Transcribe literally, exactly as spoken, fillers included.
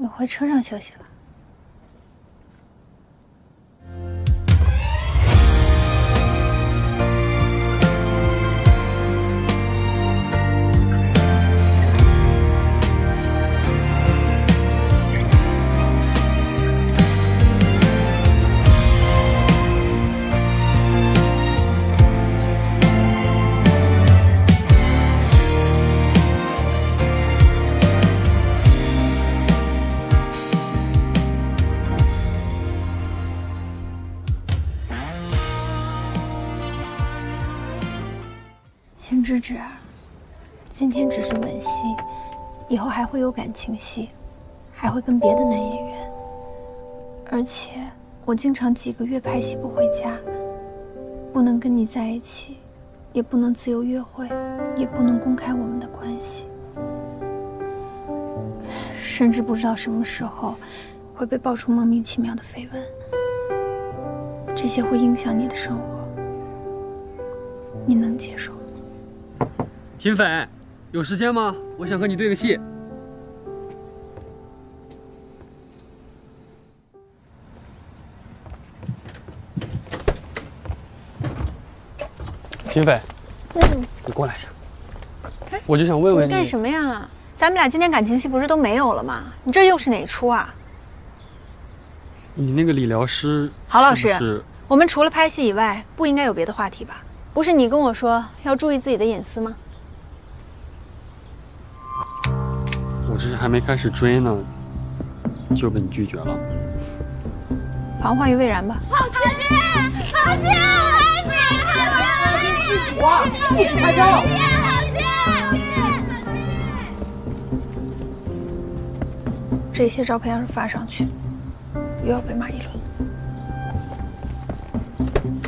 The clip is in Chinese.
你回车上休息了。 先芝芝，今天只是吻戏，以后还会有感情戏，还会跟别的男演员。而且我经常几个月拍戏不回家，不能跟你在一起，也不能自由约会，也不能公开我们的关系，甚至不知道什么时候会被爆出莫名其妙的绯闻。这些会影响你的生活，你能接受吗？ 秦斐，有时间吗？我想和你对个戏。秦斐，嗯，你过来一下。我就想问问你， 你干什么呀？咱们俩今天感情戏不是都没有了吗？你这又是哪出啊？ 你那个理疗师， 郝老师， 是我们除了拍戏以外，不应该有别的话题吧？不是你跟我说要注意自己的隐私吗？ 我这是还没开始追呢，就被你拒绝了。 防患于未然吧。 郝姐，郝姐，郝姐，郝姐， 哇，不许拍照！ 郝姐， 这些照片要是发上去，又要被骂一轮。